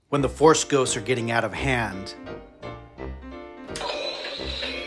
when the Force ghosts are getting out of hand.